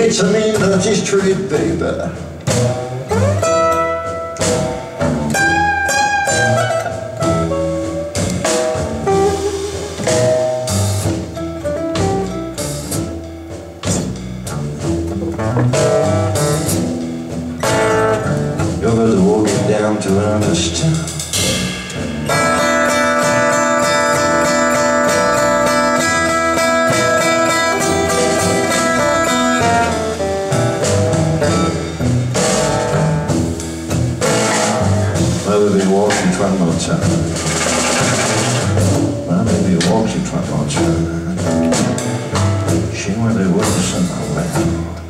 It's a mean dirty street, baby. You're going to walk it down to understand. One more time. Well, maybe walk it one more time. She went away somewhere.